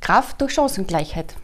Kraft durch Chancengleichheit.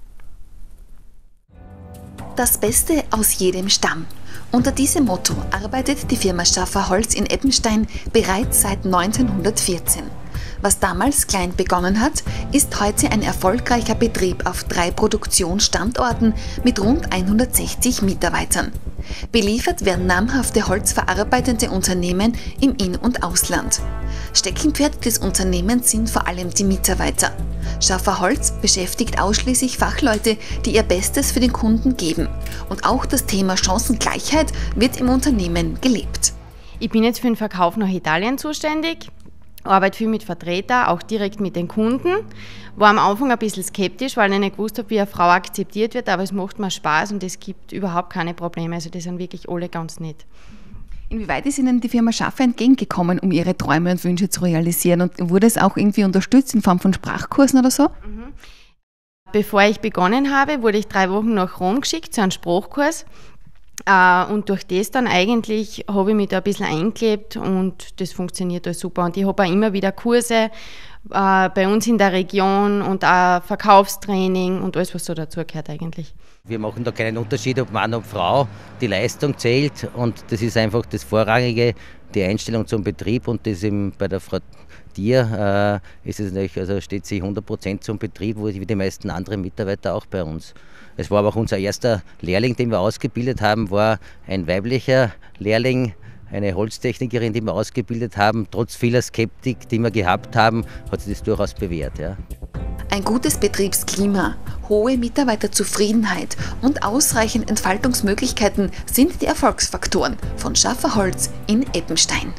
Das Beste aus jedem Stamm. Unter diesem Motto arbeitet die Firma Schaffer Holz in Eppenstein bereits seit 1914. Was damals klein begonnen hat, ist heute ein erfolgreicher Betrieb auf 3 Produktionsstandorten mit rund 160 Mitarbeitern. Beliefert werden namhafte holzverarbeitende Unternehmen im In- und Ausland. Steckenpferd des Unternehmens sind vor allem die Mitarbeiter. Schaffer Holz beschäftigt ausschließlich Fachleute, die ihr Bestes für den Kunden geben. Und auch das Thema Chancengleichheit wird im Unternehmen gelebt. Ich bin jetzt für den Verkauf nach Italien zuständig, arbeite viel mit Vertretern, auch direkt mit den Kunden. War am Anfang ein bisschen skeptisch, weil ich nicht gewusst habe, wie eine Frau akzeptiert wird, aber es macht mir Spaß und es gibt überhaupt keine Probleme. Also die sind wirklich alle ganz nett. Inwieweit ist Ihnen die Firma Schaffer entgegengekommen, um Ihre Träume und Wünsche zu realisieren? Und wurde es auch irgendwie unterstützt in Form von Sprachkursen oder so? Bevor ich begonnen habe, wurde ich 3 Wochen nach Rom geschickt zu einem Sprachkurs. Und durch das dann eigentlich habe ich mich da ein bisschen eingelebt und das funktioniert alles super. Und ich habe auch immer wieder Kurse bei uns in der Region und auch Verkaufstraining und alles, was so dazu gehört eigentlich. Wir machen da keinen Unterschied, ob Mann oder Frau, die Leistung zählt und das ist einfach das Vorrangige, die Einstellung zum Betrieb und das eben bei der Frau Dier ist es natürlich, also steht sie 100% zum Betrieb, wie die meisten anderen Mitarbeiter auch bei uns. Es war aber auch unser erster Lehrling, den wir ausgebildet haben, war ein weiblicher Lehrling, eine Holztechnikerin, die wir ausgebildet haben. Trotz vieler Skeptik, die wir gehabt haben, hat sich das durchaus bewährt. Ja. Ein gutes Betriebsklima, hohe Mitarbeiterzufriedenheit und ausreichend Entfaltungsmöglichkeiten sind die Erfolgsfaktoren von Schaffer Holz in Eppenstein.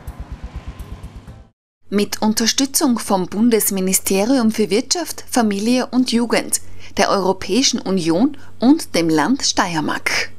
Mit Unterstützung vom Bundesministerium für Wirtschaft, Familie und Jugend, der Europäischen Union und dem Land Steiermark.